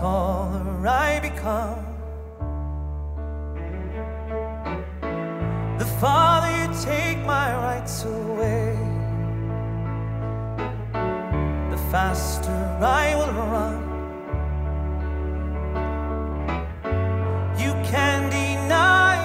smaller I become, the farther you take my rights away, the faster I will run.